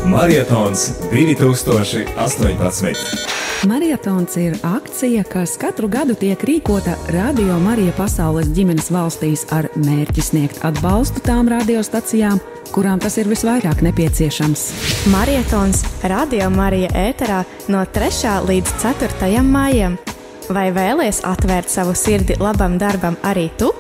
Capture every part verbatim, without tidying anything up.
Marietons divi tūkstoši astoņpadsmit. Marietons ir akcija, kas katru gadu tiek rīkota Radio Marija pasaules ģimenes valstīs ar mērķi sniegt atbalstu tām radiostacijām, kurām tas ir visvairāk nepieciešams. Marietons Radio Marija ēterā no trešā līdz ceturtajam maijam. Vai vēlies atvērt savu sirdi labam darbam arī tu?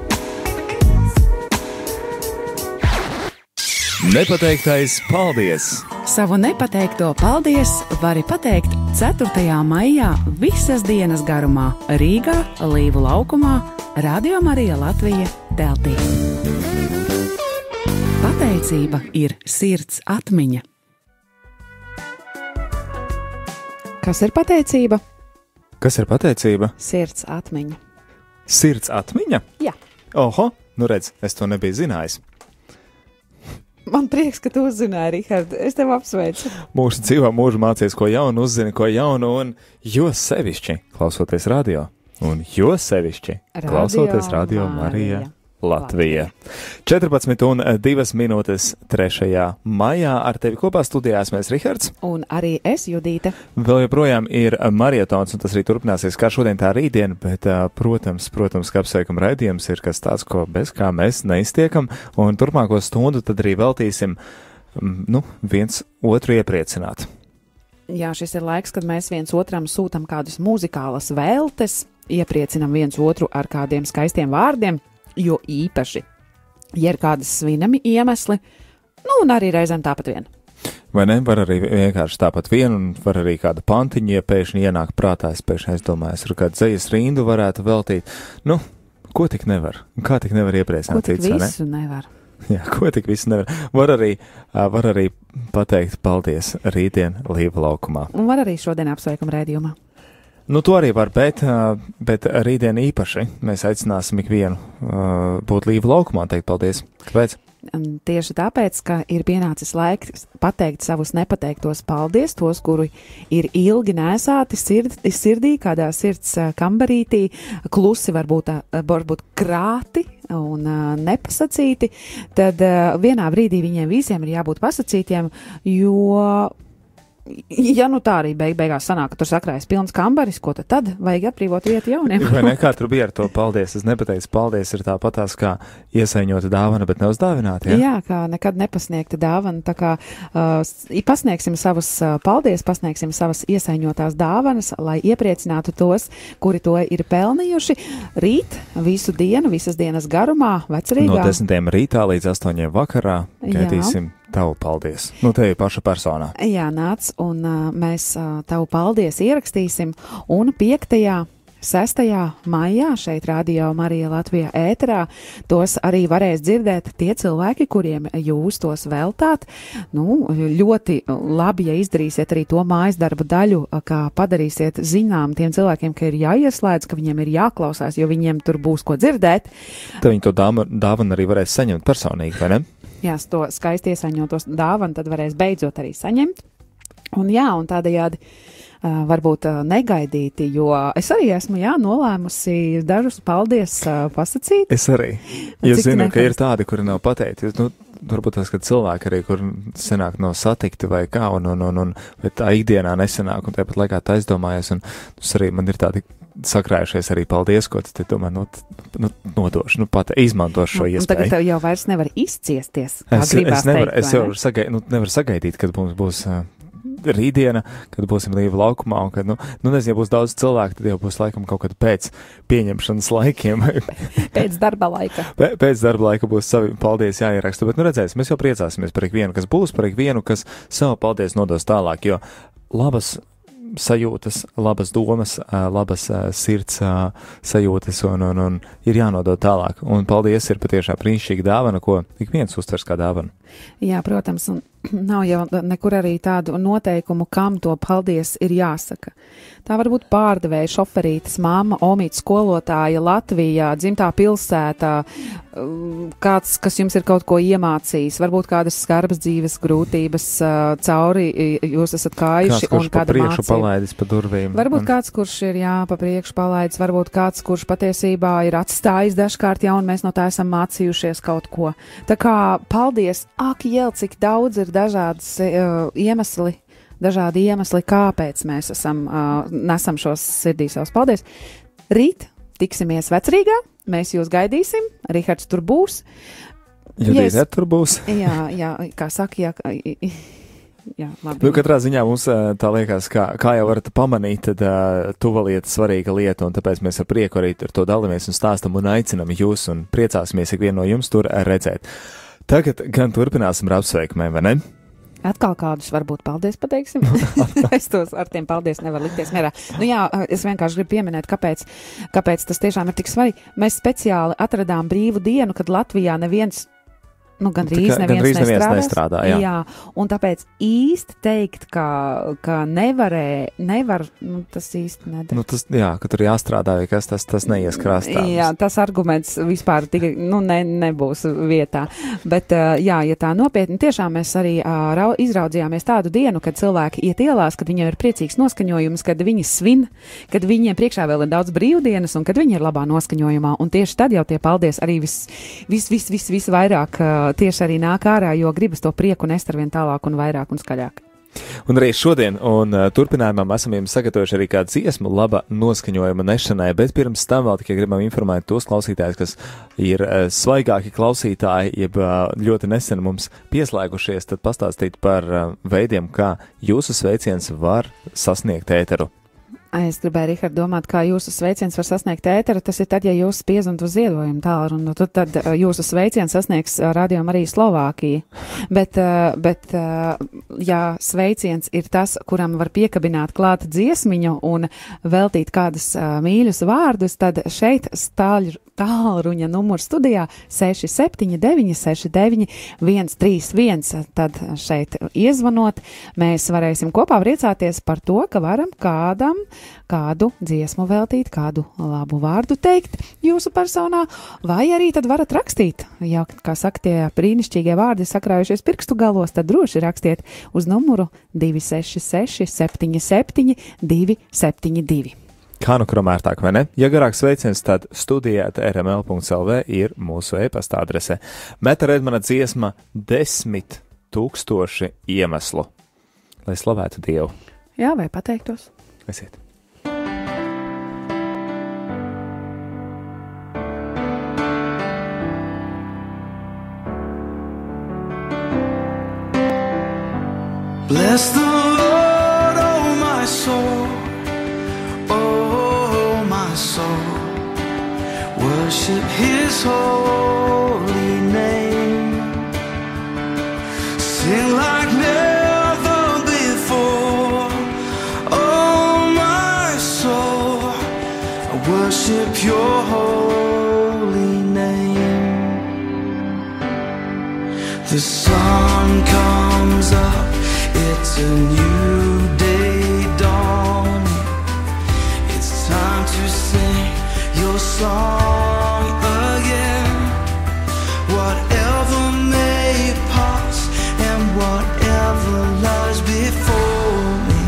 Nepateiktais paldies! Savu nepateikto paldies vari pateikt ceturtajā maijā visas dienas garumā Rīgā, Līvu laukumā, Radio Marija Latvija teltī. Pateicība ir sirds atmiņa. Kas ir pateicība? Kas ir pateicība? Sirds atmiņa. Sirds atmiņa? Jā. Oho, nu redz, es to nebiju zinājis. Man prieks, ka tu uzzināji, Rihard. Es tev apsveicu. Mūsu dzīvā mūžu mācies ko jaunu, uzzini ko jaunu, un jo sevišķi klausoties radio, un jo sevišķi radio klausoties Radio Marija Latvija. četrpadsmit un divas minūtes trešajā maijā ar tevi kopā studijā esmu Rihards. Un arī es, Judīte. Vēl joprojām ir marietons, un tas arī turpināsies kā šodien tā rītdien, bet, protams, protams, ka apsveikuma raidījums ir kas tāds, ko bez kā mēs neiztiekam, un turpmāko stundu tad arī veltīsim, nu, viens otru iepriecināt. Jā, šis ir laiks, kad mēs viens otram sūtam kādas muzikālas vēltes, iepriecinam viens otru ar kādiem skaistiem vārdiem, jo īpaši, ja ir kādas svinami iemesli, nu un arī reizēm tāpat vien. Vai ne, var arī vienkārši tāpat vien, un var arī kāda pantiņa, ja pēkšņi ienāk prātā, es pēkšņi aizdomājos, ar kādu dzejas rindu varētu veltīt. Nu, ko tik nevar? Kā tik nevar iepriecināt cits, vai ne? Ko tik visu nevar? Jā, ko tik visu nevar. Var arī, var arī pateikt paldies rītdien Līva laukumā. Un var arī šodien apsveikuma raidījumā. Nu, to arī var, bet, bet rītdien īpaši mēs aicināsim ikvienu uh, būt Līva laukumā un teikt paldies. Kāpēc? Tieši tāpēc, ka ir pienācis laiks pateikt savus nepateiktos paldies, tos, kuri ir ilgi nēsāti sird, sirdī, kādā sirds kambarītī, klusi varbūt, varbūt krāti un uh, nepasacīti, tad uh, vienā brīdī viņiem visiem ir jābūt pasacītiem, jo... Ja nu tā arī beig beigās sanāk, ka tur sakrājas pilns kambaris, ko tad tad vajag atbrīvot vietu jauniem? Vai ne, kā tur bija ar to paldies? Es nepateicu, paldies ir tāpatās kā iesaiņota dāvana, bet neuzdāvināta, ja? Jā, kā nekad nepasniegta dāvana, tā kā uh, pasniegsim savus uh, paldies, pasniegsim savas iesaiņotās dāvanas, lai iepriecinātu tos, kuri to ir pelnījuši rīt, visu dienu, visas dienas garumā, Vecrīgā. No desmitiem rītā līdz astoņiem vakarā gaidīsim tavu paldies. Nu, tevi paša personā. Jā, nāc, un uh, mēs uh, tavu paldies ierakstīsim, un piektajā, sestajā maijā šeit Radio Marija Latvijā ēterā tos arī varēs dzirdēt tie cilvēki, kuriem jūs tos veltāt. Nu, ļoti labi, ja izdarīsiet arī to mājas darba daļu, kā padarīsiet zinām tiem cilvēkiem, ka ir jāieslēdz, ka viņiem ir jāklausās, jo viņiem tur būs ko dzirdēt. Tad viņi to dāvanu arī varēs saņemt personīgi, vai ne? Jā, to skaisti iesaņotos dāvanu tad varēs beidzot arī saņemt. Un jā, un tādējādi uh, varbūt uh, negaidīti, jo es arī esmu, jā, nolēmusi dažus paldies uh, pasacīt. Es arī. Ja zinu, ka ir tādi, kuri nav pateikti. Nu, varbūt tas, ka cilvēki arī, kur senāk nav satikti vai kā, un, un, un, un vai tā ikdienā nesenāk, un tāpat laikā tā aizdomājies, un tas arī man ir tādi sakrājušies arī paldies, ko tu te domā, nu, nu, nodošu, nu, pat izmantošu šo iespēju. Un tagad tev jau vairs nevar izciesties, kā es, gribās es nevar, teikt, es jau ne? sagai, nu, nevaru sagaidīt, kad mums būs uh, rītdiena, kad būsim Līva laukumā, un kad, nu, nu nezinu, ja būs daudz cilvēku, tad jau būs laikam kaut kad pēc pieņemšanas laikiem. Pēc darba laika. P pēc darba laika būs savi paldies jāieraksta, bet, nu, redzēsim, mēs jau priecāsimies par ikvienu, kas būs, par ikvienu, kas savu paldies nodos tālāk, jo labas sajūtas, labas domas, labas sirds sajūtas un, un, un ir jānodod tālāk. Un paldies ir patiešām brīnišķīga dāvana, ko ik viens uztvers kā dāvanu. Jā, protams, un nav jau nekur arī tādu noteikumu, kam to paldies ir jāsaka. Tā var būt pārdevēja, šoferītes, māma, omītes, skolotāja, Latvijā, dzimtā pilsētā, kāds, kas jums ir kaut ko iemācījis, varbūt kādas skarbas dzīves grūtības cauri jūs esat kājuši. Kāds, kurš un kāda pa priekšu mācība. palaidis pa durvīm. Varbūt un... kāds, kurš ir jā, pa priekšu palaidis, varbūt kāds, kurš patiesībā ir atstājis dažkārt jau, un mēs no tā esam mācījušies kaut ko. Tā kā paldies, ak, jēl, cik daudz ir ir dažādas uh, iemesli, dažādi iemesli, kāpēc mēs esam, uh, nesam šos sirdī savus paldies. Rīt tiksimies Vecrīgā, mēs jūs gaidīsim, Rihards tur būs. Judīte yes. tur būs. Jā, jā, kā saka, jā. Jā, labi. Nu, katrā ziņā mums tā liekas, kā, kā jau varat pamanīt, tad uh, tuva lieta svarīga lieta, un tāpēc mēs ar prieku arī ar to dalāmies un stāstam un aicinam jūs un priecāsimies ikvienu no jums tur redzēt. Tagad gan turpināsim ar apsveikumiem, vai ne? Atkal kādus varbūt paldies pateiksim. Es tos ar tiem paldies nevaru likties mierā. Nu jā, es vienkārši gribu pieminēt, kāpēc, kāpēc tas tiešām ir tik svarīgi. Mēs speciāli atradām brīvu dienu, kad Latvijā neviens Nu, gandrīz neviens, gandrīz neviens nestrādās. nestrādā. Jā. jā, un tāpēc īsti teikt, ka, ka nevarē, nevar, nu, tas īsti nedara. Nu, tas, jā, ka tur jāstrādā, vai kas tas, tas neies krāstā. Jā, tas arguments vispār tikai, nu, ne, nebūs vietā. Bet, jā, ja tā nopietni, tiešām mēs arī uh, izraudzījāmies tādu dienu, kad cilvēki iet ielās, kad viņiem ir priecīgs noskaņojums, kad viņi svin, kad viņiem priekšā vēl ir daudz brīvdienas un kad viņi ir labā noskaņojumā. Un tieši tad jau tie paldies arī vis, vis, vis, vis, vis vairāk uh, tieši arī nāk ārā, jo gribas to prieku nest ar vien tālāk un vairāk un skaļāk. Un arī šodien un uh, turpinājumā esam jums sagatavojuši arī kādu dziesmu laba noskaņojuma nešanai, bet pirms tam vēl tikai gribam informēt tos klausītājus, kas ir uh, svaigāki klausītāji, jeb uh, ļoti nesen mums pieslēgušies, tad pastāstīt par uh, veidiem, kā jūsu sveiciens var sasniegt ēteru. Es gribēju, Rihard, domāt, kā jūsu sveiciens var sasniegt ēteru. Tas ir tad, ja jūs spiezat uz ziedojumu tālruni, tad, tad jūsu sveiciens sasniegs Radio Marija Slovākija. Bet, bet, ja sveiciens ir tas, kuram var piekabināt klāt dziesmiņu un veltīt kādus mīļus vārdus, tad šeit stāļ tālruņa numurs studijā seši septiņi deviņi seši deviņi viens trīs viens. Tad šeit iezvanot, mēs varēsim kopā priecāties par to, ka varam kādam kādu dziesmu veltīt, kādu labu vārdu teikt jūsu personā, vai arī tad varat rakstīt. Ja, kā saka, tie brīnišķīgie vārdi sakrājušies pirkstu galos, tad droši rakstiet uz numuru divi seši seši septiņi septiņi divi septiņi divi. Kā nu kromērtāk, vai ne? Ja garāks sveiciens, tad studijāt r m l punkt l v ir mūsu e-pasta adrese. Meta Redmana dziesma desmit tūkstoši iemeslu. Lai slavētu Dievu. Jā, vai pateiktos? Esiet. Bless the Lord, oh my soul, oh my soul, worship His holy name, sing like never before, oh my soul, I worship Your holy name. The sun comes up, it's a new day dawning. It's time to sing Your song again. Whatever may pass and whatever lies before me,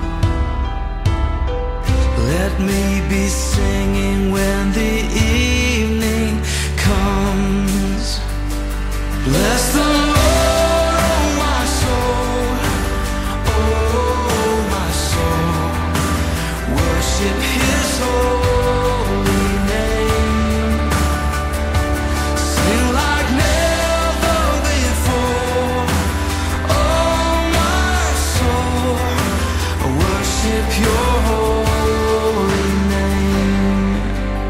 let me be singing when the evening comes. Bless the Lord. Worship His holy name, sing like never before, oh my soul, worship Your holy name.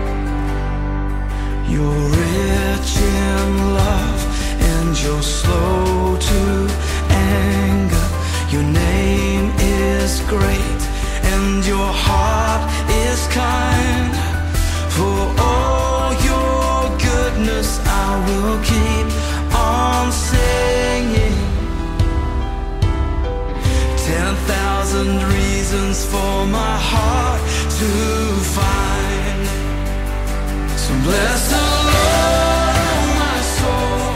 You're rich in love and You're slow to anger. Your name is great and Your heart is kind. For all Your goodness I will keep on singing. Ten thousand reasons for my heart to find. So bless the Lord, oh my soul,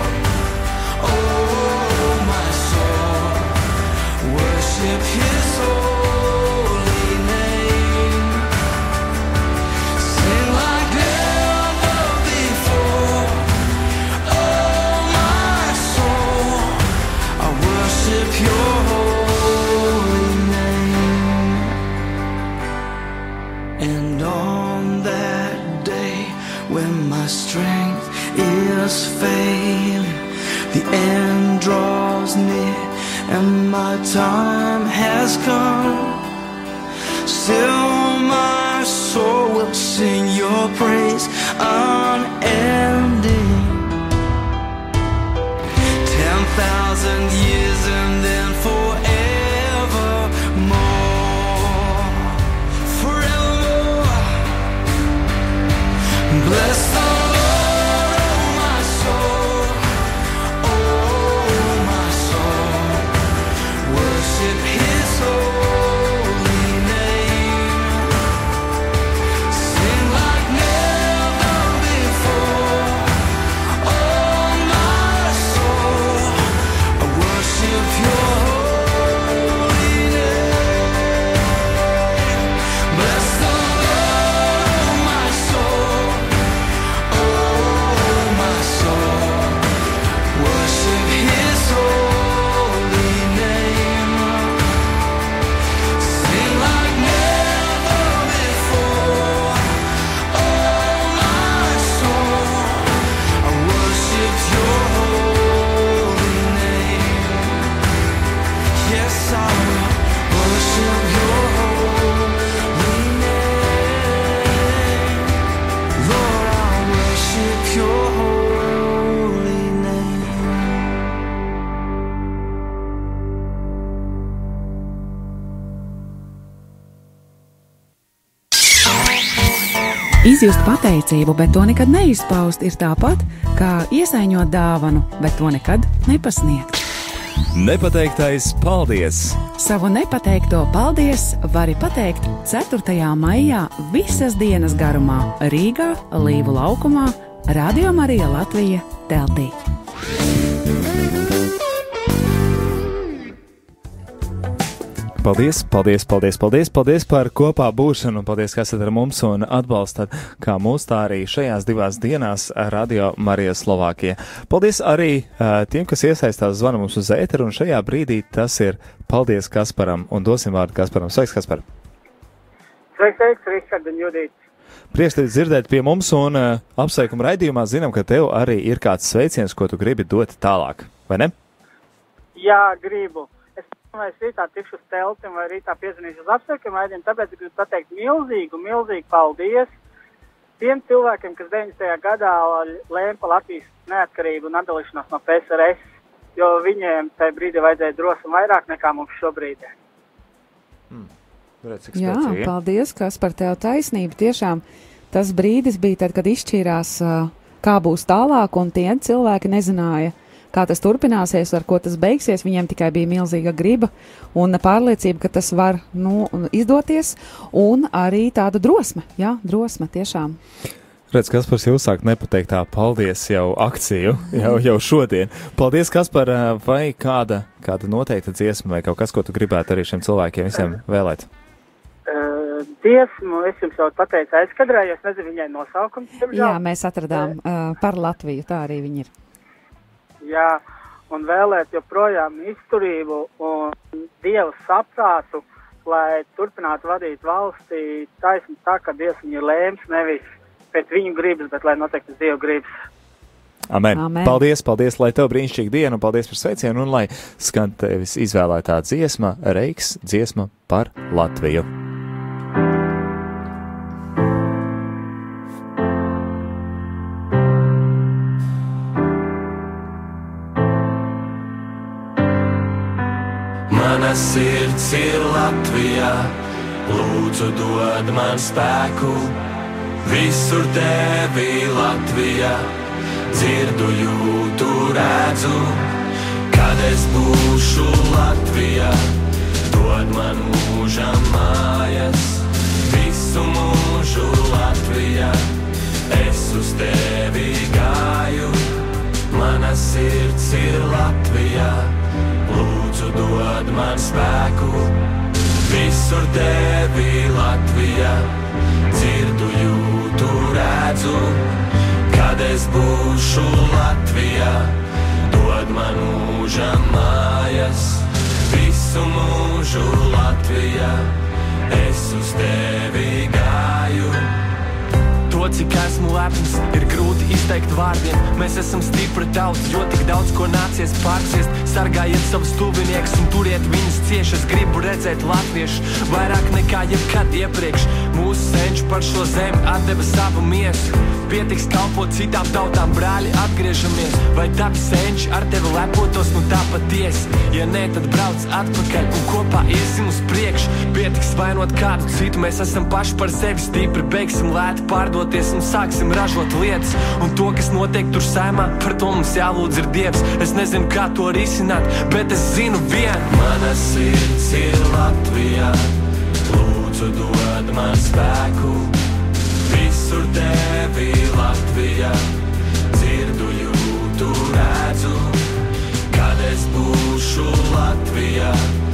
oh my soul, worship His holy. worship your holy name. And on that day when my strength is failing, the end draws near and my time has come, still my soul will sing your praise unending. Ten thousand years and then forevermore, forevermore. Bless the Lord, oh my soul, oh my soul. Worship His holy name. Sing like never before, oh my soul. I worship your holy name. Bless the Lord, oh my soul, oh my soul. Worship His holy name. Sing like never before, oh my soul. I worship your holy name. Yes, I will worship your holy name. Lord, I worship your holy name. Izjust pateicību, bet to nekad neizpaust, ir tāpat, kā iesaiņot dāvanu, bet to nekad nepasniegt. Nepateiktais paldies! Savu nepateikto paldies vari pateikt ceturtajā maijā visas dienas garumā Rīgā, Līvu laukumā, Radio Marija Latvija teltī. Paldies, paldies, paldies, paldies, paldies par kopā būšanu, paldies, ka esat ar mums un atbalstat, kā mūs tā arī šajās divās dienās Radio Marija Slovākija. Paldies arī uh, tiem, kas iesaistās zvana mums uz ēteru, un šajā brīdī tas ir paldies Kasparam, un dosim vārdu Kasparam. Sveiks, Kaspar! Sveiks, sveiks, Rihards un Judīts. Prieks tevi dzirdēt pie mums, un uh, apsveikuma raidījumā zinām, ka tev arī ir kāds sveiciens, ko tu gribi dot tālāk, vai ne? Jā, gribu. Es vai es rītā tikšu uz teltim vai rītā piezvanīšu uz apsveikumu raidījumu, tāpēc gribu pateikt milzīgu, milzīgu paldies tiem cilvēkiem, kas deviņdesmitajā gadā lēma par Latvijas neatkarību un atdalīšanos no P S R S, jo viņiem tajā brīdī vajadzēja drosmi vairāk nekā mums šobrīd. Hmm. Redz, Jā, paldies, kas par tev taisnību. Tiešām tas brīdis bija tad, kad izšķīrās, kā būs tālāk, un tie cilvēki nezināja, kā tas turpināsies, ar ko tas beigsies. Viņiem tikai bija milzīga griba un pārliecība, ka tas var nu, izdoties, un arī tāda drosme, jā, drosme tiešām. Redz, Kaspars jau sāk nepateiktā paldies jau akciju, jau, jau šodien. Paldies, Kaspar, vai kāda, kāda noteikta dziesma vai kaut kas, ko tu gribētu arī šiem cilvēkiem visiem vēlēt? Uh, dziesmu es jums jau pateicu aizkadrē, jo es nezinu viņai nosaukums. Jā, mēs atradām uh, par Latviju, tā arī viņi ir. Jā, un vēlēt joprojām izturību un Dievu saprātu, lai turpinātu vadīt valstī taisni tā, ka Dievs viņu lēms nevis pēc viņu gribas, bet lai noteikti Dievu gribas. Amen. Amen. Paldies, paldies, lai tev brīnišķīga diena, un paldies par sveicienu, un lai skan tevis izvēlētā dziesma, Reiks dziesma par Latviju. Mana sirds ir Latvijā, lūdzu dod man spēku, visur tevi Latvijā, dzirdu, jūtu, redzu, kad es būšu Latvijā, dod man mūžam mājas, visu mūžu Latvijā, es uz tevi gāju, mana sirds ir Latvijā. Lūdzu, dod man spēku, visur tevi Latvijā, dzirdu, jūtu, redzu, kad es būšu Latvijā, dod man mūžam mājas, Latvija, es uz tevi gāju. To, cik esmu lepns, ir grūti izteikt vārdiem. Mēs esam stipra tauta, jo tik daudz ko nācies pārciest. Sargājiet savus tuviniekus un turiet viņus cieši. Es gribu redzēt latviešu vairāk nekā jebkad iepriekš. Mūsu senči par šo zemi atdeva savu miesu. Pietiks kalpot citām tautām, brāļi, atgriežamies. Vai tavi senči ar tevi lepotos, nu tā patiesi? Ja nē, tad brauc atpakaļ un kopā iesim uz priekšu. Pietiks vainot kādu citu, mēs esam paši par sevi stipri. Beigsim lēti pārdoties un sāksim ražot lietas. Un to, kas notiek tur saimā, par to mums jālūdz ir Dievs. Es nezinu, kā to risināt, bet es zinu vienu. Mana sirds ir Latvijā, lūdzu dod man spēku. Visur tevi Latvijā, dzirdu, jūtu, redzu. Kad es būšu Latvijā,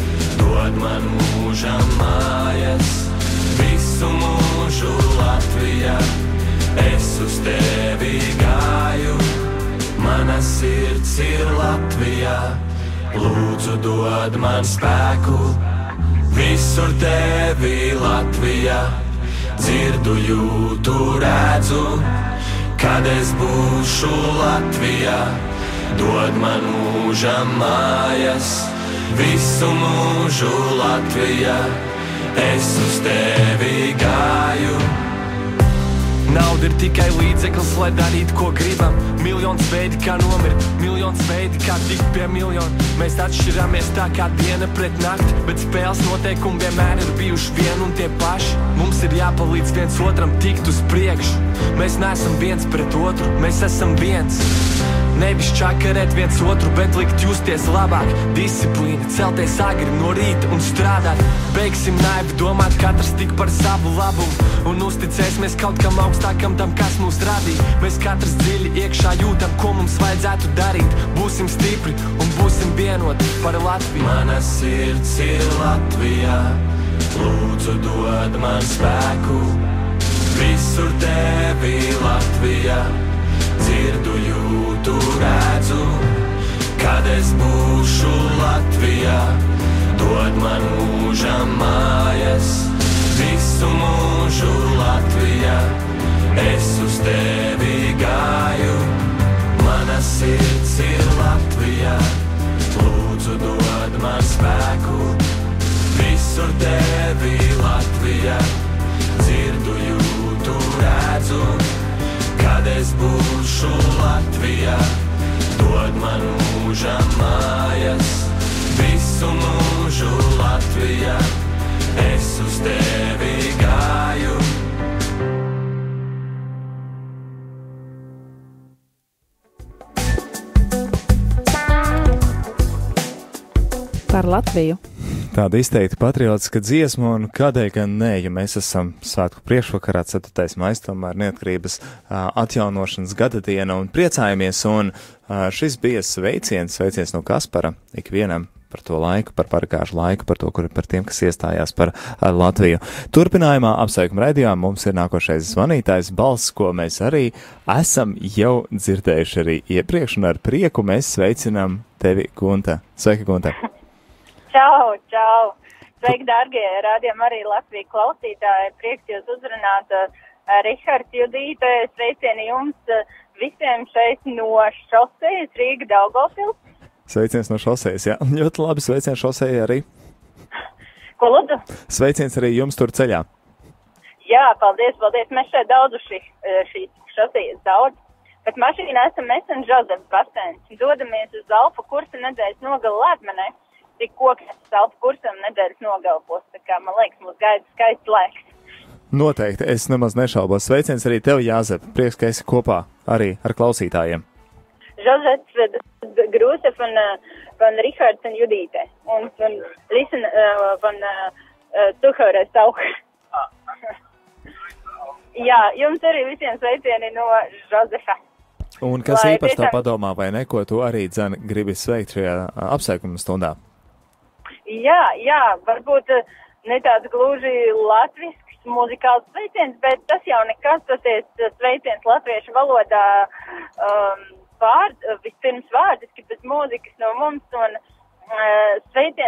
dod man mūžam mājas. Visu mūžu Latvijā, es uz tevi gāju. Mana sirds ir Latvijā, lūdzu dod man spēku. Visur tevi Latvijā, dzirdu, jūtu, redzu. Kad es būšu Latvijā, dod man mūžam mājas. Visu mūžu Latvijā, es uz tevi gāju. Nauda ir tikai līdzeklis, lai darītu, ko gribam. Miljons veidi, kā nomirt, miljons veidi, kā tikt pie miljona. Mēs atšķirāmies tā kā diena pret nakti, bet spēles noteikumi vienmēr ir bijuši vien un tie paši. Mums ir jāpalīdz viens otram tikt uz priekšu. Mēs neesam viens pret otru, mēs esam viens. Nevis čakarēt viens otru, bet likt justies labāk. Disciplīna, celties agri no rīta un strādāt. Beigsim naivi domāt katrs tik par savu labumu un uzticēsimies kaut kam augstākam tam, kas mūs radīja. Mēs katrs dziļi iekšā jūtam, ko mums vajadzētu darīt. Būsim stipri un būsim vienoti par Latviju. Mana sirds ir Latvijā, lūdzu dod man spēku. Visur tevi Latvijā, dzirdu, jūtu, redzu. Kad es būšu Latvijā, dod man mūžam mājas. Visu mūžu Latvijā, es uz tevi gāju. Mana sirds ir Latvijā, lūdzu dod man spēku. Visur tevi Latvijā, dzirdu, jūtu, redzu. Kad es būšu Latvijā, dod man mūžam mājas. Visu mūžu Latvijā, es uz tevi gāju. Par Latviju. Tāda izteikti patriotiska dziesma, un kādēļ gan nē, ja mēs esam svētku priekšvakarā, ceturtais maijs, tomēr neatkarības uh, atjaunošanas gada diena, un priecājamies, un uh, šis bija sveiciens, sveiciens no Kaspara ikvienam par to laiku, par paragāžu laiku, par to, kur, par tiem, kas iestājās par uh, Latviju. Turpinājumā apsveikuma raidījumā mums ir nākošais zvanītājs balss, ko mēs arī esam jau dzirdējuši arī iepriekš, un ar prieku mēs sveicinām tevi, Gunta. Sveiki, Gunta! Čau, čau! Sveiki, dārgie rādījumi arī Latviju klausītāji. Prieks jūs uzrunāt. Rihards, Judīte, sveicieni jums visiem šeit no šosejas Rīga Daugavpils. Sveiciens no šosejas, jā. Ļoti labi, sveiciens šosejai arī. Ko lūdzu? Sveiciens arī jums tur ceļā. Jā, paldies, paldies. Mēs šeit daudzuši šīs šosejas daudz. Bet mašīnā esam mēs un Žozefs Basēns. Dodamies uz Alfa kursa nedēļas nogalu Lēdmenē. Tik koks Alfa kursam nedēļas nogalpos. Tā kā, man liekas, mūs gaida skaists laiks. Noteikti, es nemaz nešaubos. Sveiciens arī tev, Jāzep. Prieks, ka esi kopā arī ar klausītājiem. Žozefs, Grūse van, van Rihards un Judīte. Un, un listen uh, van uh, Tuhaurais Auh. Jā, jums arī visiem sveicieni no Žozefa. Un kas Lai īpaši tiešām... tā padomā, vai ne, ko tu arī, dzen, gribi sveikt šajā apsveikuma stundā? Jā, jā, varbūt ne tāds gluži latvisks muzikāls sveiciens, bet tas jau nekas, tas ir sveiciens latviešu valodā um, vārd, vispirms vārdiski, bet mūzikas no mums, un uh, sveiciens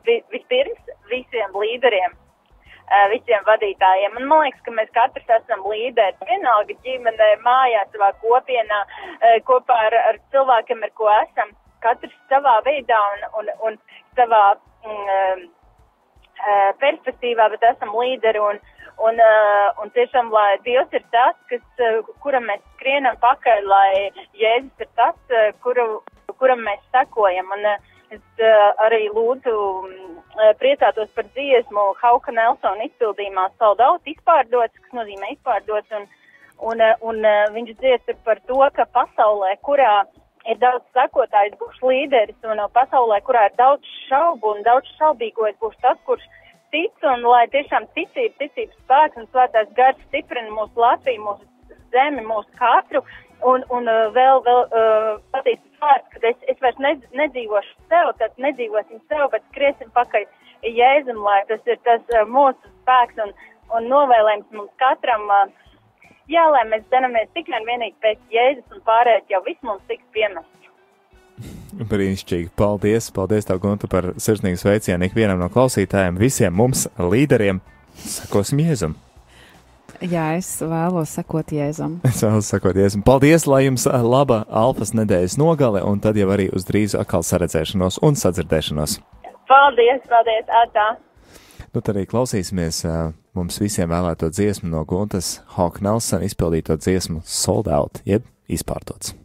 vi, vispirms visiem līderiem, uh, visiem vadītājiem. Un man liekas, ka mēs katrs esam līderi, vienalga ģimenē, mājā, savā kopienā, uh, kopā ar, ar cilvēkiem, ar ko esam, katrs savā veidā un, un, un savā um, uh, perspektīvā, bet esam līderi un Un, uh, un tiešām, lai Dievs ir tas, kas, uh, kuram mēs skrienam pakaļ, lai Jēzus ir tas, uh, kuru, kuram mēs sekojam. Un uh, es uh, arī lūdzu uh, priecātos par dziesmu Hauka Nelsona izpildījumā Sold Out izpārdots, kas nozīmē izpārdots. Un, un, uh, un uh, viņš dzied par to, ka pasaulē, kurā ir daudz sekotājs, būs līderis, un uh, pasaulē, kurā ir daudz šaubu un daudz šaubīgojas, būs tas, kurš tic, un lai tiešām ticība, ticības spēks un svētās gars stiprina mūsu Latviju, mūsu zemi, mūsu katru, un, un uh, vēl, vēl uh, patīstības vārds, ka es, es vairs nedz, nedzīvošu sev, tad nedzīvosim sev, bet skriesim pakaļ Jēzum, lai tas ir tas uh, mūsu spēks un, un novēlējums mums katram, uh, jā, lai mēs daramies tikai un vienīgi pēc Jēzus un pārējais jau viss mums tiks piemests. Brīnišķīgi. Paldies, paldies tev, Gunta, par sirsnīgu sveicienu ikvienam no klausītājiem, visiem mums, līderiem. Sekosim Jēzum. Jā, es vēlos sekot Jēzum. Es vēlos sekot Jēzum. Paldies, lai jums laba Alfas nedēļas nogale, un tad jau arī uz drīzu atkal saredzēšanos un sadzirdēšanos. Paldies, paldies, atā. Nu, tad arī klausīsimies uh, mums visiem vēlēto dziesmu no Guntas Hauka Nelsona izpildīto dziesmu Sold Out, jeb izpārdots.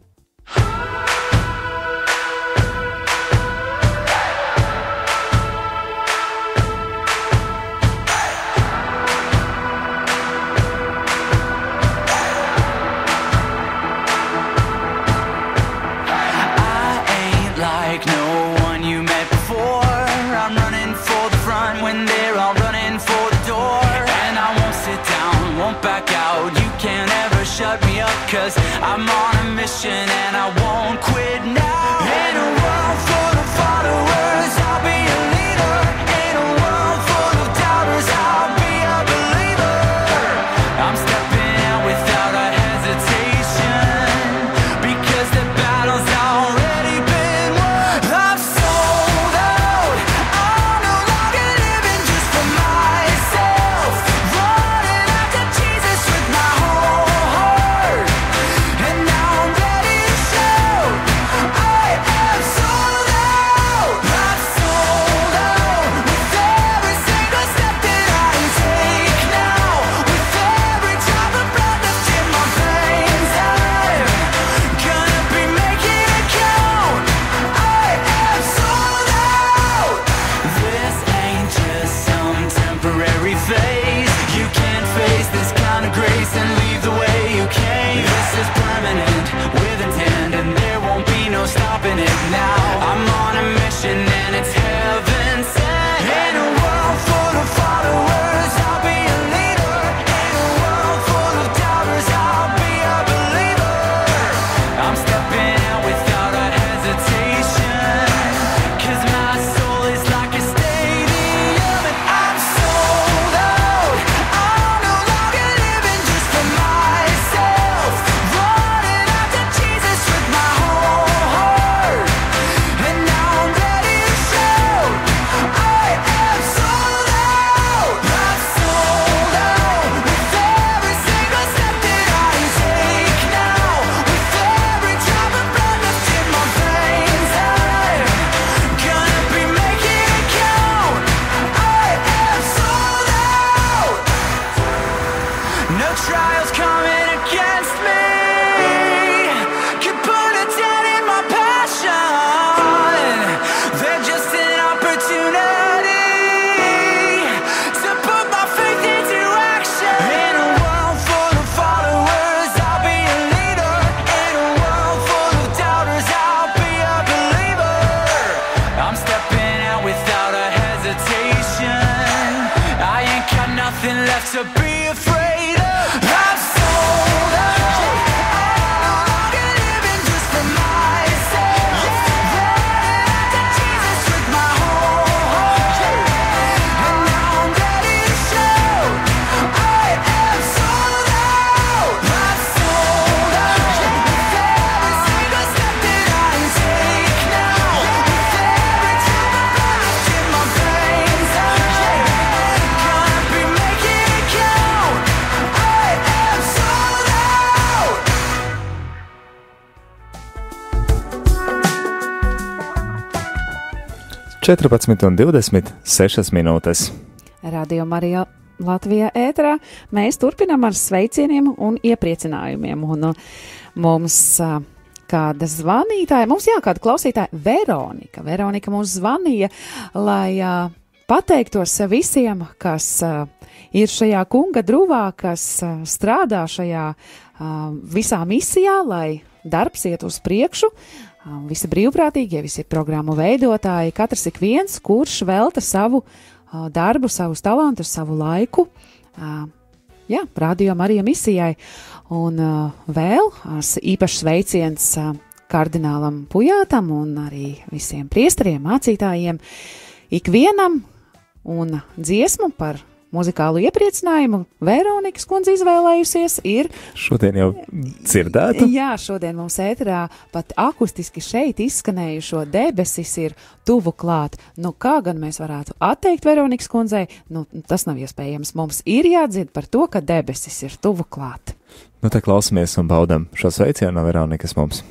Cause I'm on a mission and I won't quit now. In a world full of followers, I'll be a leader. In a world full of doubters, I'll be a believer. I'm stepping out without a hesitation, because the battle's already been won. I'm sold out. I'm no longer living just for myself, running after Jesus with my whole heart. And now I'm ready to shout, I am sold out. I'm sold out with every single step that I take now, with every drop of blood left in my veins. I'm gonna be making it count. I am sold out. This ain't just some temporary phase. You can't face this kind of grace and leave the way you came. This is permanent, with intent, and there won't be no stopping it now. I'm on a mission and it's heaven sent. In a world full of followers, I'll be a leader. In a world full of doubters, I'll be a believer. I'm stepping out without a hesitation, cause my soul is like a stadium. And I'm sold out. I'm no longer living just for myself, running after Jesus with my whole heart. And now I'm ready to shout, I am sold out. I'm sold out with every single step that I take now, with every drop of blood left in my veins. I'm gonna be making it count. I am sold out. No trials coming against me can put a dent in my passion. They're just an opportunity to put my faith into action. In a world full of followers, I'll be a leader. In a world full of doubters, I'll be a believer. I'm stepping out without a hesitation. I ain't got nothing left to be afraid of. I'm sold out. I'm no longer living just for myself, running after Jesus with my whole heart. And now I'm ready to shout, I am sold out. I'm sold out with every single step that I take now, with every drop of blood left in my veins. četrpadsmit un divdesmit sešas minūtes. Radio Marija Latvijā ēterā mēs turpinām ar sveicieniem un iepriecinājumiem. Un uh, mums uh, kāda zvanītāja, mums jā, kāda klausītāja, Veronika. Veronika mums zvanīja, lai uh, pateiktos visiem, kas uh, ir šajā kunga druvā, kas uh, strādā šajā uh, visā misijā, lai darbs iet uz priekšu. Visi brīvprātīgie, visi programmu veidotāji, katrs ik viens, kurš velta savu uh, darbu, savus talantus, savu laiku, uh, jā, Radio Marija misijai. Un uh, vēl uh, īpašs sveiciens uh, kardinālam Pujātam un arī visiem priesteriem, mācītājiem, ikvienam un dziesmu par muzikālu iepriecinājumu Veronikas kundze izvēlējusies ir... Šodien jau dzirdētu? Jā, šodien mums ēterā pat akustiski šeit izskanējušo debesis ir tuvu klāt. Nu, kā gan mēs varētu atteikt Veronikas kundzei? Nu, tas nav iespējams. Mums ir jādzird par to, ka debesis ir tuvu klāt. Nu, te klausamies un baudam šo sveicienu no Veronikas mums.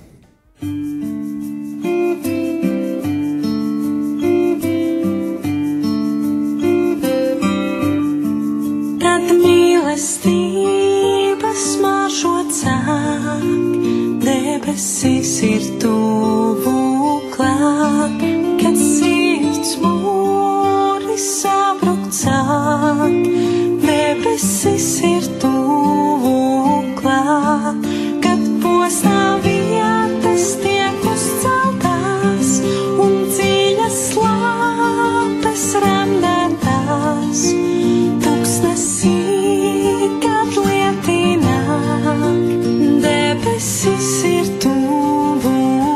Mīlestības smaržo cāk, debesis ir tuvu klāt, kad sirds mūri sabruk cāk, debesis ir tuvu klāt, kad postā vietas tiek uzceltās un dziļas lāpes remdētās, tūkstnesī debesis ir tuvu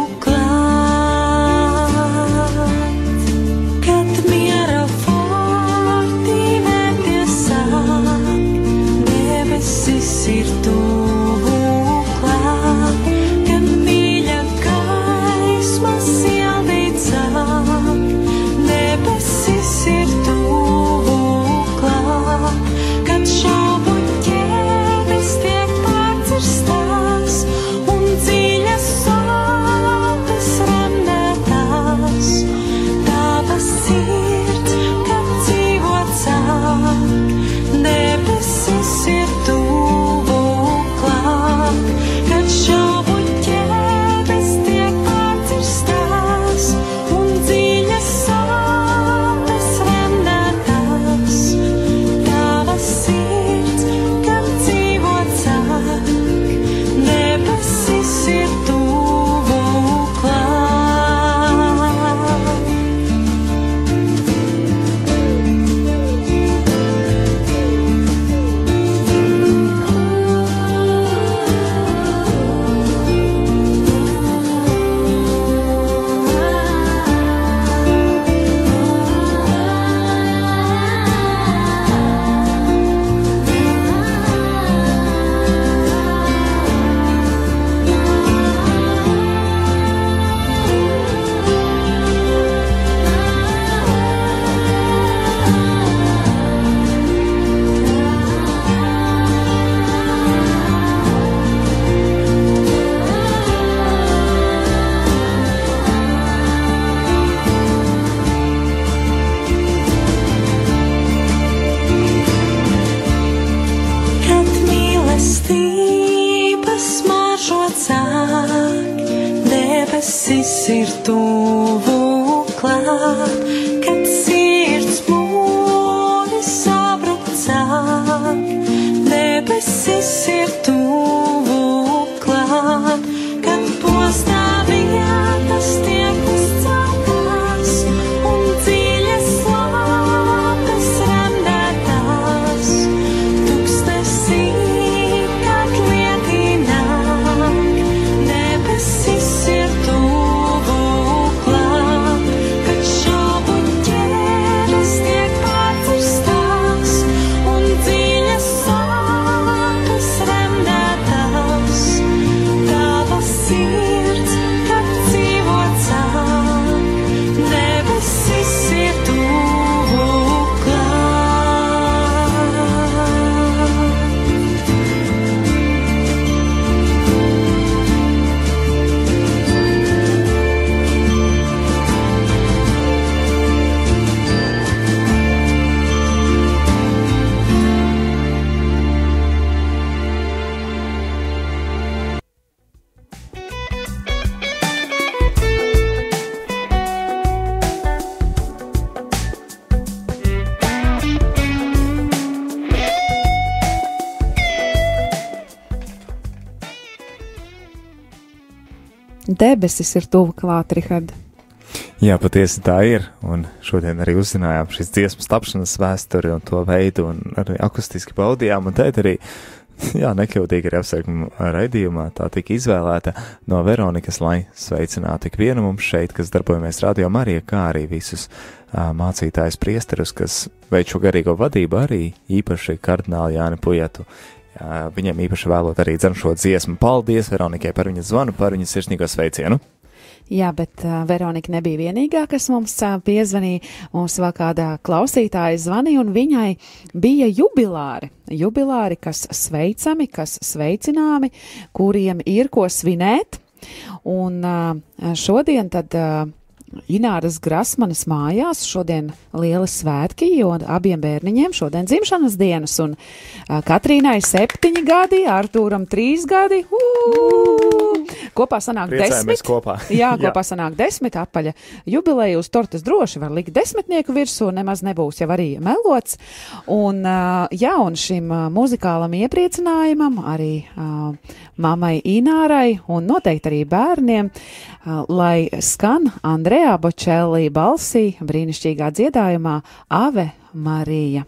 klāt, kad miera vārti netiesāk, debesis ir tuvu klāt, kad mīļa gaisma sildīt sāk, debesis ir tuvu klāt, kad šaubu ķēdes tiek pārcirstās un dziļas sāpes remdētās, tavas sirds, kad dzīvot sāk, debesis ir tuvu klāt, kad šaubu ķēdes tiek pārcirstās un dziļas sāpes remdētās, tavas sirds, kad dzīvot sāk, debesis ir tuvu klāt. Kad mīlestības smaržo cāk, debesis ir tuvu klāt, kad sirds mūri sabruk cāk, debesis ir tuvu klāt, kad postā vietas tiek uzceltās un dziļas lāpes remdētās, tūkstnesī, kad lieti nāk, debesis ir tuvu klāt, kad šaubu debesis ir tuvu klāt, Rihard. Jā, patiesi tā ir, un šodien arī uzzinājām šīs dziesmas tapšanas vēsturi un to veidu, un arī akustiski baudījām, un tēt arī, jā, nekļūtīgi arī apsveikumu raidījumā, tā tika izvēlēta no Veronikas, lai sveicinātu ikvienu mums šeit, kas darbojamies Radio Marija, kā arī visus uh, mācītājus priesterus, kas veic šo garīgo vadību, arī īpaši kardināli Jāni Pujetu. Uh, viņam īpaši vēlot arī dzen šo dziesmu. Paldies Veronikai par viņas zvanu, par viņas sirsnīgo sveicienu. Jā, bet uh, Veronika nebija vienīgā, kas mums uh, piezvanīja. Mums vēl kādā klausītāja zvanīja, un viņai bija jubilāri. Jubilāri, kas sveicami, kas sveicināmi, kuriem ir ko svinēt. Un uh, šodien tad uh, Ināras Grasmanas mājās šodien lieli svētki, jo abiem bērniņiem šodien dzimšanas dienas, un uh, Katrīnai septiņi gadi, Artūram trīs gadi, uh, kopā sanāk Priecājamies desmit. Kopā. Jā, kopā Jā. sanāk desmit apaļa jubileja uz tortes droši var likt desmitnieku virsū, nemaz nebūs jau arī melots. Un, uh, jā, un šim uh, muzikālam iepriecinājumam arī uh, mammai Inārai un noteikti arī bērniem, uh, lai skan Andrejā Bočelli balsī brīnišķīgā dziedājumā Ave Marija.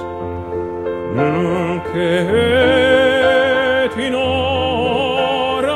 Nunc et in hora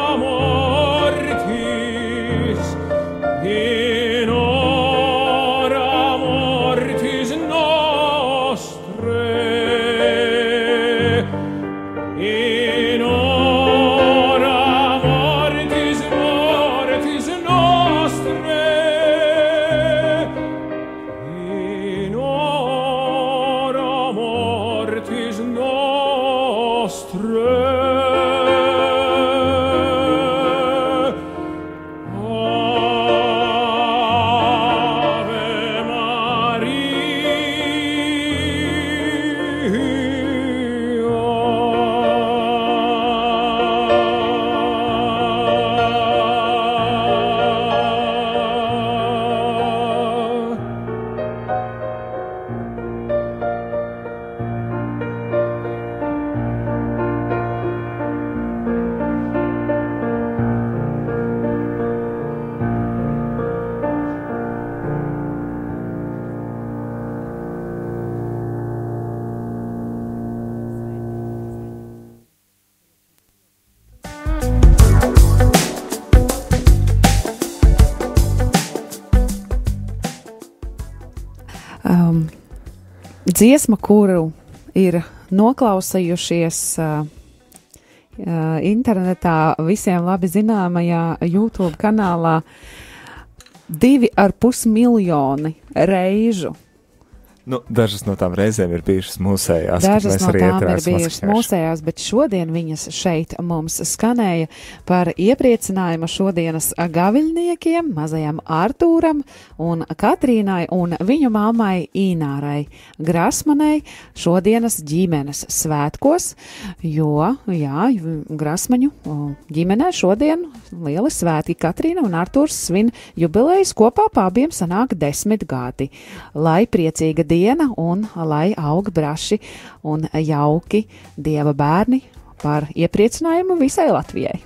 dziesma, kuru ir noklausījušies uh, uh, internetā visiem labi zināmajā YouTube kanālā divi ar pus miljoni reižu. Nu, dažas no tām reizēm ir bijušas mūsējās. Dažas no tām ir bijušas mūsējās, bet šodien viņas šeit mums skanēja par iepriecinājumu šodienas gaviļniekiem, mazajam Artūram un Katrīnai un viņu mammai Inārai Grasmanai šodienas ģimenes svētkos, jo, jā, Grasmaņu ģimenē šodien lieli svētki. Katrīna un Artūrs svin jubilejas, kopā pabiem sanāk desmit gadi. Lai priecīga diena diena un lai aug braši un jauki Dieva bērni par iepriecinājumu visai Latvijai.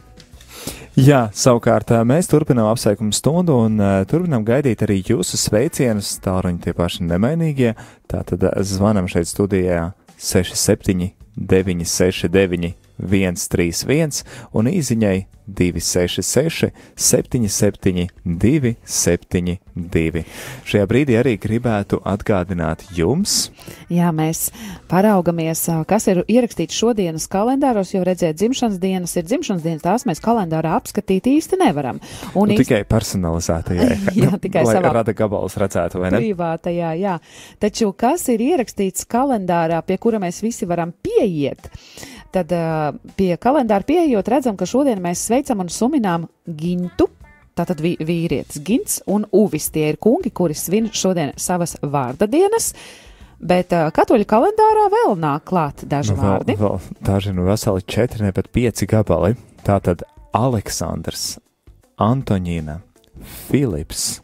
Jā, savukārt mēs turpinām apsveikumu stundu un uh, turpinām gaidīt arī jūsu sveicienus, tāluņi tie paši nemainīgie. Tātad zvanam šeit studijā seši septiņi deviņi seši deviņi viens trīs viens un īziņai divi seši seši septiņi septiņi divi septiņi divi. Šajā brīdī arī gribētu atgādināt jums. Jā, mēs paraugamies, kas ir ierakstīts šodienas kalendāros, jo redzēt dzimšanas dienas ir dzimšanas dienas, tās mēs kalendārā apskatīt īsti nevaram. Un nu, īsti... Tikai personalizētajā. Jā, tikai lai savā rada gabalus redzētu, vai ne? Privātajā, jā. Taču, kas ir ierakstīts kalendārā, pie kura mēs visi varam pieiet, tad uh, pie kalendāra pieejot redzam, ka šodien mēs sveicam un suminām Gintu, tātad vī, vīrietis Gints un Uvis. Tie ir kungi, kuri svin šodien savas vārda dienas, bet uh, katoļu kalendārā vēl nāk klāt daži nu, vārdi. Vēl, vēl, daži nu veseli četri, ne pat pieci gabali. Tātad Aleksandrs, Antoņina, Filips,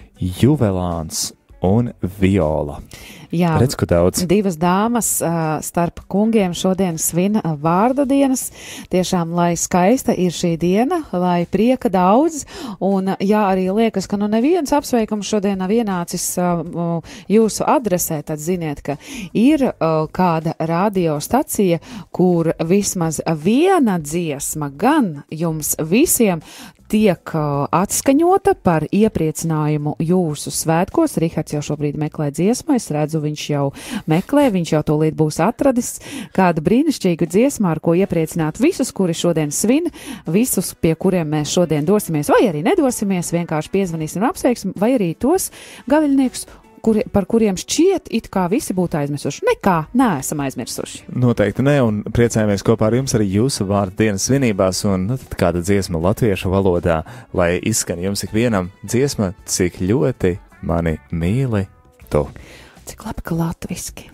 Juvelāns un Viola. Jā, redz, ko daudz. Divas dāmas uh, starp kungiem šodien svin uh, vārda dienas. Tiešām, lai skaista ir šī diena, lai prieka daudz. Un uh, jā, arī liekas, ka nu neviens apsveikums šodien nav ienācis uh, jūsu adresē, tad ziniet, ka ir uh, kāda radiostacija, kur vismaz viena dziesma gan jums visiem tiek uh, atskaņota par iepriecinājumu jūsu svētkos. Rihards jau šobrīd meklē dziesmu, es redzu, viņš jau meklē, viņš jau tūlīt būs atradis kādu brīnišķīgu dziesmu, ar ko iepriecināt visus, kuri šodien svin, visus, pie kuriem mēs šodien dosimies, vai arī nedosimies, vienkārši piezvanīsim un apsveiksim, vai arī tos gaviļniekus, Kuri, par kuriem šķiet, it kā visi būtu aizmirsuši. Nekā, neesam aizmirsuši. Noteikti ne, un priecājamies kopā ar jums arī jūsu vārdu dienas svinībās, un nu, tad kāda dziesma latviešu valodā, lai izskan jums ikvienam dziesma, cik ļoti mani mīli tu. Cik labi, ka latviski.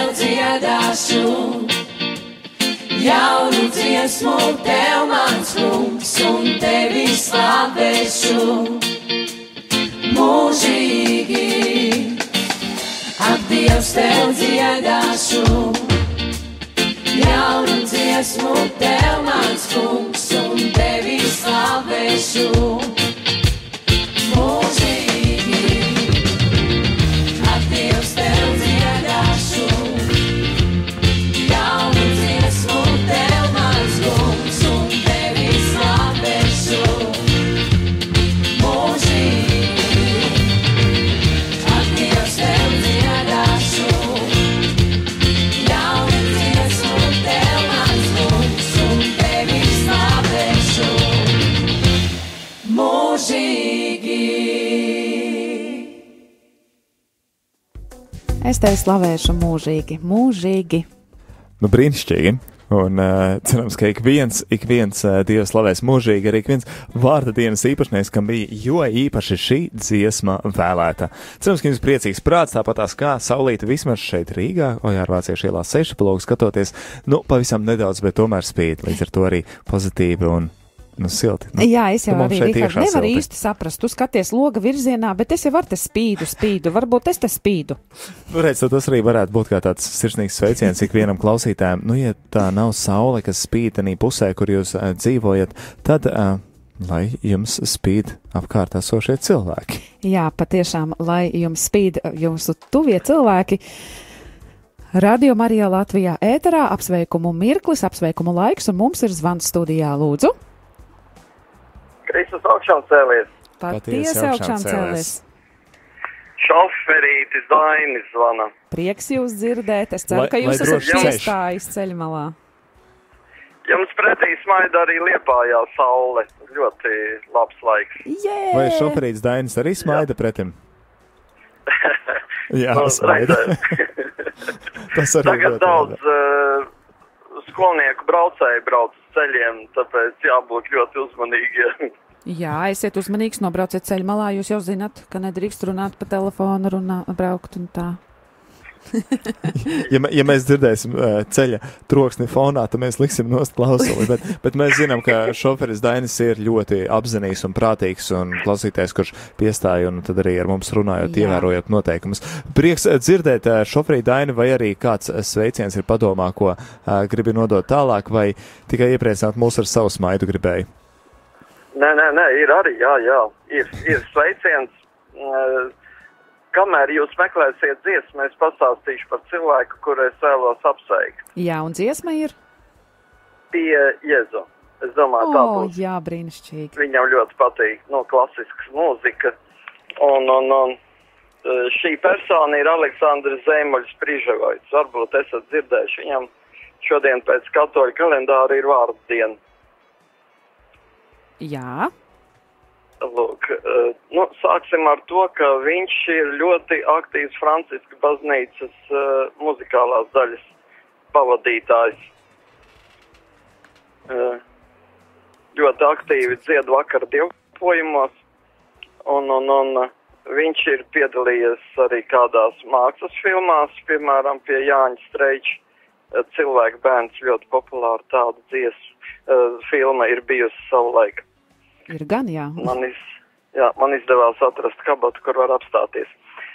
tev dziedāšu, jaunu dziesmu tev mans kungs, un tevi slavēšu mūžīgi. Ak, Dievs, tev dziedāšu, jaunu dziesmu tev mans kungs, un tevi slavēšu mūžīgi. Ak, Dievs, tev dziedāšu, jaunu dziesmu tev mans kungs, un tevi slavēšu mūžīgi. Ak, Dievs, tev dziedāšu, jaunu dziesmu tev mans kungs, un tevi slavēšu mūžīgi. Es tevi slavēšu mūžīgi, mūžīgi. Nu, brīnišķīgi. Un uh, cerams, ka ik viens, ik viens uh, Dievs slavēs mūžīgi, arī ik viens vārda dienas īpašnieks, kam bija jo īpaši šī dziesma vēlēta. Cerams, ka jums priecīgs prāts, tāpatās kā saulīta vismaz šeit Rīgā, Ojāra Vāciešu ielā seši pa logu skatoties, nu, pavisam nedaudz, bet tomēr spīd, līdz ar to arī pozitīvi un nu, silti. Nu, Jā, es jau tu mums arī, šeit Rihard, iekšā nevaru silti. īsti saprast. Tu skaties loga virzienā, bet es jau ar te spīdu, spīdu. Varbūt es te spīdu. Nu, redz, tas arī varētu būt kā tāds sirsnīgs sveiciens ikvienam klausītājam. Nu, ja tā nav saule, kas spīd tenī pusē, kur jūs uh, dzīvojat, tad, uh, lai jums spīd apkārt esošie cilvēki. Jā, patiešām, lai jums spīd jūsu tuvie cilvēki. Radio Marija Latvijā ēterā apsveikumu mirklis, apsveikumu laiks, un mums ir zvans studijā, lūdzu. Kristus augšām cēlies. Patiesi augšām cēlies. Šoferītis Dainis zvana. Prieks jūs dzirdēt. Es ceru, Lai- ka jūs lai esat drošs ceļš. piestājis ceļmalā. Jums pretī smaida arī Liepājā saule. Ļoti labs laiks. Jē! Vai šoferīts Dainis arī smaida pretim? Jā, Nu, smaida. reizēm. Tas arī Tagad ļoti daudz labi. uh, skolnieku braucēju brauc uz ceļiem, tāpēc jābūt ļoti uzmanīgiem. Jā, esiet uzmanīgs, nobrauciet ceļmalā. Jūs jau zināt, ka nedrīkst runāt pa telefonu, runā, braukt un tā. Ja, mē- ja mēs dzirdēsim uh, ceļa troksni fonā, tad mēs liksim nost klausuli, bet, bet mēs zinām, ka šoferis Dainis ir ļoti apzinīgs un prātīgs un klausītājs, kurš piestāja un tad arī ar mums runājot, Jā. ievērojot noteikumus. Prieks uh, dzirdēt uh, šoferī Daini, vai arī kāds uh, sveiciens ir padomā, ko uh, gribi nodot tālāk, vai tikai iepriecināt mūs ar savu smaidu gribēju. Nē, nē, nē, ir arī, jā, jā, ir, ir sveiciens. Uh, kamēr jūs meklēsiet dziesmu, es pastāstīšu par cilvēku, kuru es vēlos apsveikt. Jā, un dziesma ir? Pie Jēzu. Es domāju, tā O, būs. jā, brīnišķīgi. Viņam ļoti patīk, no klasiskas mūzika. Un, un, un uh, šī persona ir Aleksandrs Zemuļs Prižavojs. Varbūt esat dzirdējuši, viņam šodien pēc katoļu kalendāra ir vārdu diena. Jā, Lūk, uh, nu, sāksim ar to, ka viņš ir ļoti aktīvs Franciska baznīcas uh, muzikālās daļas pavadītājs. Uh, ļoti aktīvi dzied vakar dievpojumos, un, un, un uh, viņš ir piedalījies arī kādās mākslas filmās, piemēram, pie Jāņa Streiča uh, Cilvēku bērns, ļoti populāra tāda dziesma, uh, filma ir bijusi savulaik. ir gan, jā. Man, iz, jā, man izdevās atrast kabatu, kur var apstāties.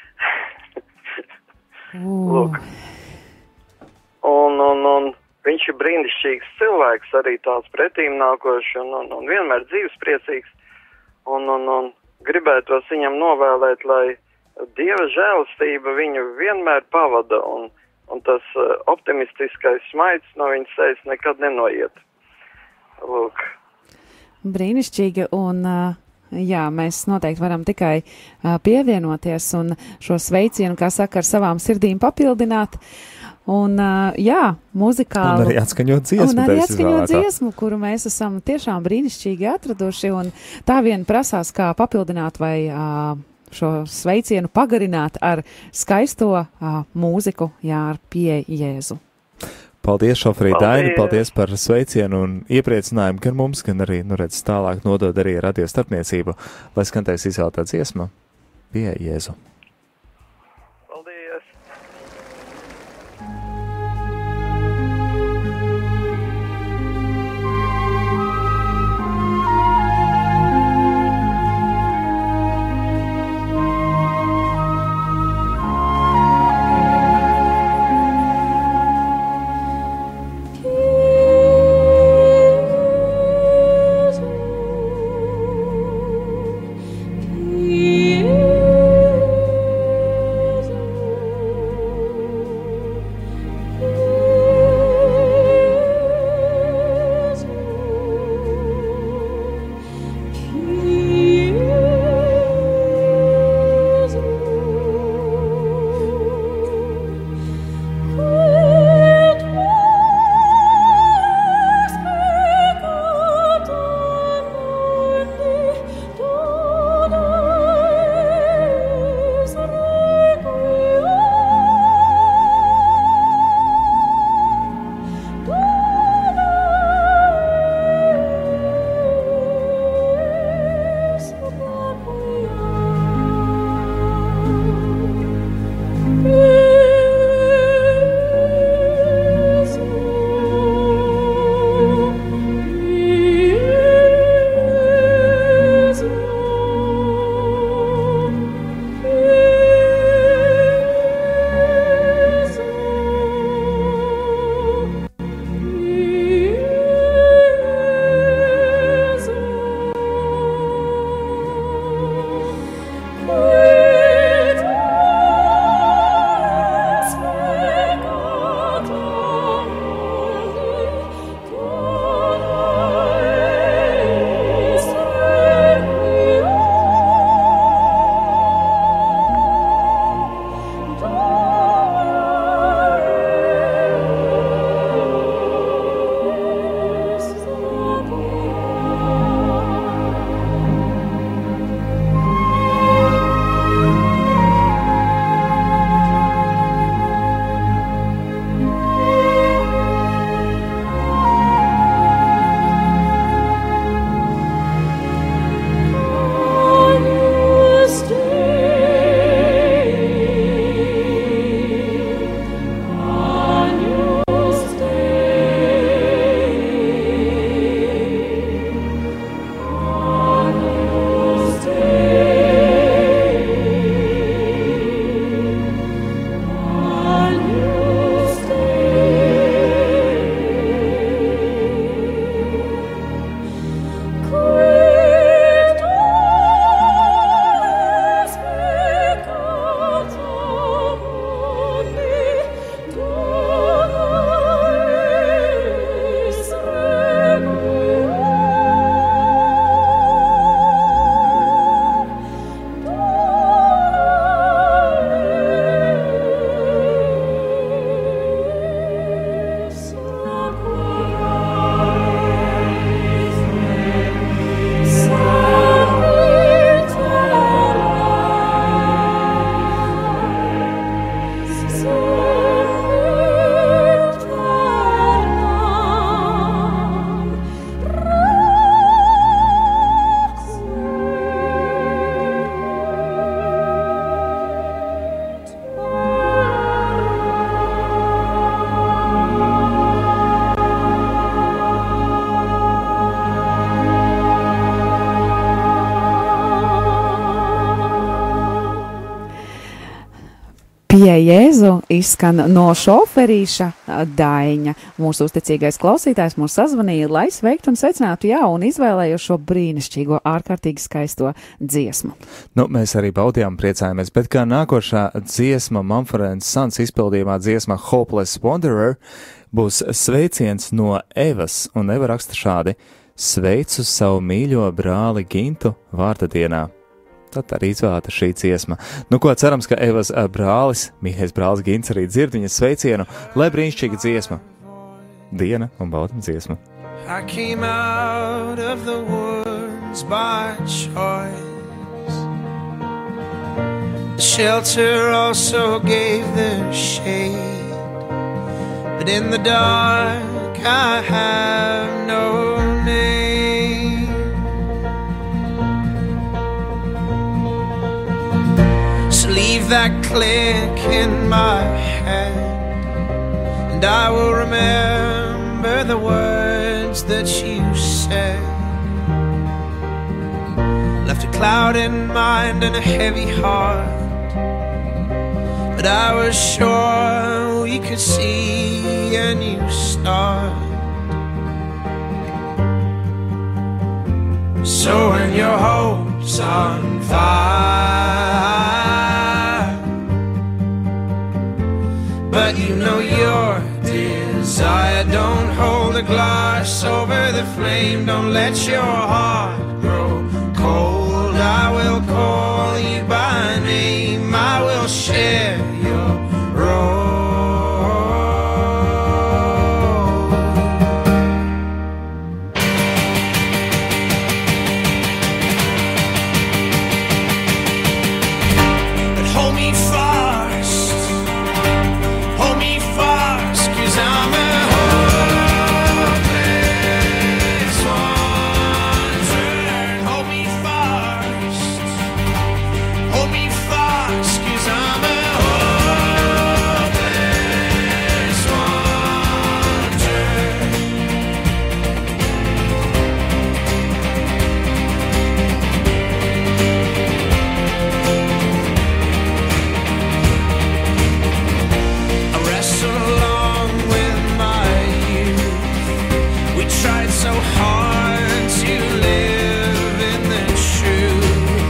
Lūk. Un, un, un viņš ir brīnišķīgs cilvēks, arī tāds pretīm nākošs un, un, un vienmēr dzīvespriecīgs. Un, un, un gribētos viņam novēlēt, lai Dieva žēlastība viņu vienmēr pavada un, un tas uh, optimistiskais smaids no viņa sejas nekad nenoiet. Lūk. Brīnišķīgi, un uh, jā, mēs noteikti varam tikai uh, pievienoties un šo sveicienu, kā saka, ar savām sirdīm papildināt. Un uh, jā, muzikāli. Un arī atskaņot dziesmu. Un arī tevis atskaņot izvēlētā. dziesmu, kuru mēs esam tiešām brīnišķīgi atraduši, un tā vien prasās, kā papildināt vai uh, šo sveicienu pagarināt ar skaisto uh, mūziku, jā, ar pie Jēzu. Paldies, šoferī Paldies. Daini, paldies par sveicienu un iepriecinājumu gan mums, gan arī, nu redz, tālāk nodod arī radio starpniecību, lai skantais izvēlētā dziesma pie Jēzu. Paldies! Pie Jēzu izskan no šoferīša Daiņa. Mūsu uzticīgais klausītājs mūs sazvanīja, lai sveiktu un sveicinātu jau un izvēlēju šo brīnišķīgo, ārkārtīgi skaisto dziesmu. Nu, mēs arī baudījām, priecājamies, bet kā nākošā dziesma Mumford and Sons izpildījumā dziesma Hopeless Wanderer būs sveiciens no Evas, un Eva raksta šādi: sveicu savu mīļo brāli Gintu vārda dienā. Tad arī izvēlēta šī dziesma. Nu ko, cerams, ka Evas brālis, mīļais brālis Gints arī dzird viņas sveicienu, lai brīnišķīga dziesma. Diena un baudam dziesmu. I came out of the woods by choice. The shelter also gave their shade, but in the dark I have no name. Leave that click in my head, and I will remember the words that you said. Left a cloud in mind and a heavy heart, but I was sure we could see a new start. So when your hope's on fire, but you know your desire, don't hold a glass over the flame, don't let your heart grow cold. I will call you by name, I will share your role. But hold me fast, hold me fast, 'cause I'm a hopeless wanderer. Hold me fast, hold me fast, 'cause I'm a hopeless wanderer. I wrestle along with my youth. We tried so hard to live in the truth,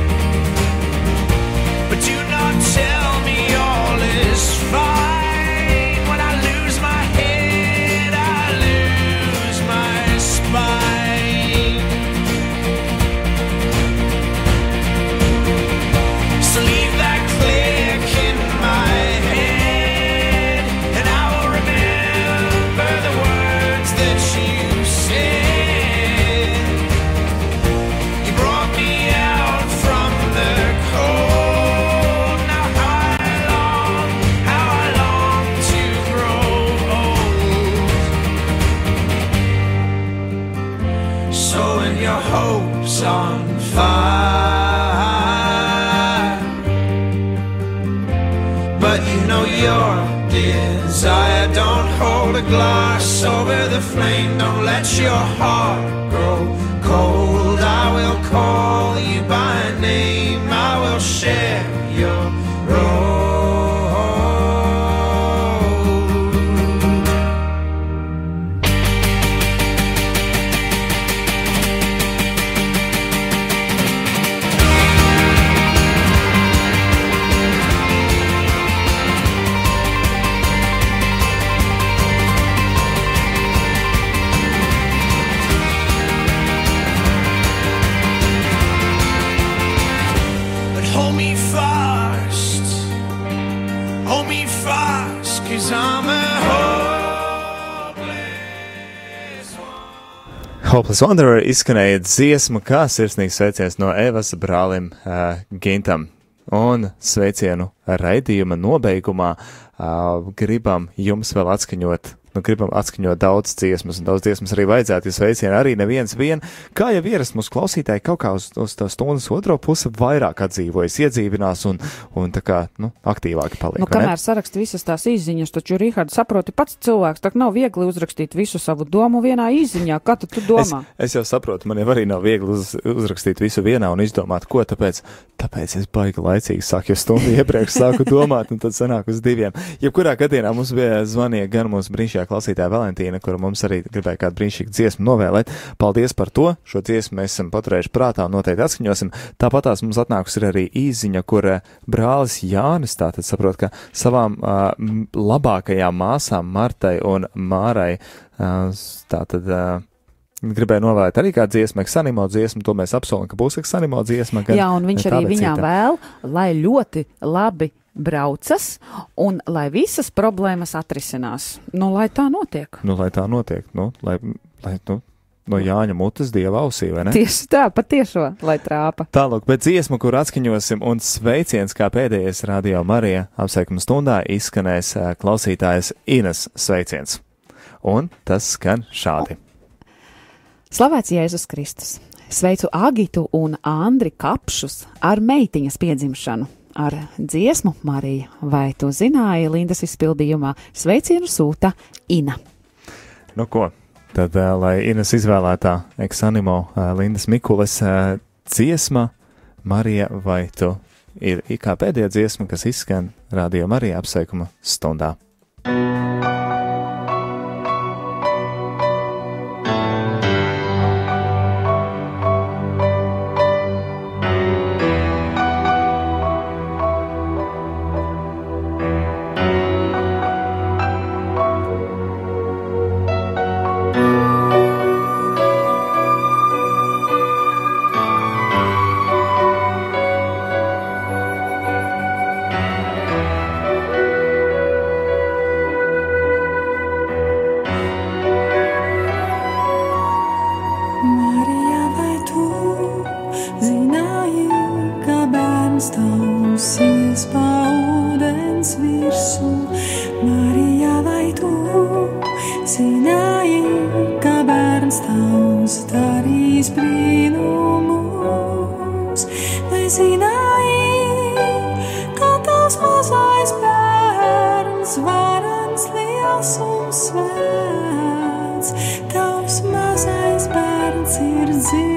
but do not tell me all is fine. When I lose my head, I lose my spine. So leave that click in my head, and I will remember the words that you said. You brought me out from the cold. Now how I long, how I long to grow old. So when your hope's on fire, but you know your desire, don't hold a glass over the flame, don't let your heart grow cold. I will call you by name, I will share your role. But hold me fast, hold me fast, 'cause I'm a hopeless one. Hopeless Wanderer izskanēja dziesma, kā sirsnīgs sveiciens no Evas brālim uh, Gintam. Un sveicienu raidījuma nobeigumā uh, gribam jums vēl atskaņot nu, gribam atskaņot daudz dziesmas, un daudz dziesmas arī vajadzētu, ja sveicieni arī neviens vien. Kā jau ierast mūsu klausītāji kaut kā uz, uz tā stundas otro pusi vairāk atdzīvojas, iedzīvinās un, un tā kā, nu, aktīvāki paliek. Nu, kamēr saraksta visas tās izziņas, taču, Rihard, saproti pats cilvēks, tā nav viegli uzrakstīt visu savu domu vienā izziņā. Kā tu, tu domā? Es, es jau saprotu, man jau arī nav viegli uz, uzrakstīt visu vienā un izdomāt, ko, tāpēc, tāpēc es baigi laicīgi sāku, jo stundu iepriekš sāku domāt, un tad sanāk uz diviem. Jebkurā gadienā mums bija zvanīja gan mūsu brīnišķīgā klausītāja Valentīna, kura mums arī gribēja kādu brīnišķīgu dziesmu novēlēt. Paldies par to. Šo dziesmu mēs esam paturējuši prātā un noteikti atskaņosim. Tāpatās mums atnākus ir arī īziņa, kur brālis Jānis tātad saprot, ka savām uh, labākajām māsām Martai un Mārai uh, tātad uh, gribēja novēlēt arī kādu dziesmu, eksanimo dziesmu, to mēs apsolam, ka būs eksanimo dziesma. Gan, jā, un viņš arī viņām vēl, lai ļoti labi braucas un lai visas problēmas atrisinās. Nu, lai tā notiek. Nu, lai tā notiek. Nu, lai, lai, nu, no Jāņa mutes dieva ausī, vai ne? Tieši tā, patiešo, lai trāpa. Tālāk, bet dziesmu, kur atskaņosim, un sveiciens, kā pēdējais Radio Marija apsveikuma stundā izskanēs klausītājas Ines sveiciens. Un tas skan šādi. Slavēts Jēzus Kristus. Sveicu Agitu un Andri Kapšus ar meitiņas piedzimšanu. Ar dziesmu Marija, vai tu zināji Lindas izpildījumā, sveicienu sūta Ina. Nu ko, tad, uh, lai Inas izvēlētā eksanimo uh, Lindas Mikules uh, dziesma Marija, vai tu ir kā pēdējā dziesma, kas izskan Radio Marija apsveikuma stundā. Tavs mazais bērns ir dzīvs.